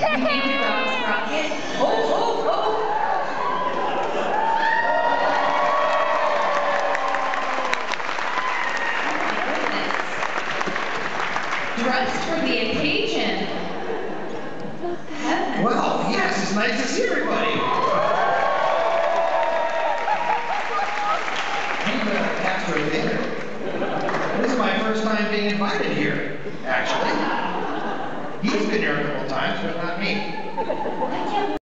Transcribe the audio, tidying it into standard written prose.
Thank you, Ross Rocket. Oh. Dressed for the occasion. Heavens. Well, yes, it's nice to see everybody. I'm Castro there. This is my first time being invited here, actually. He's been here a couple times, but not me.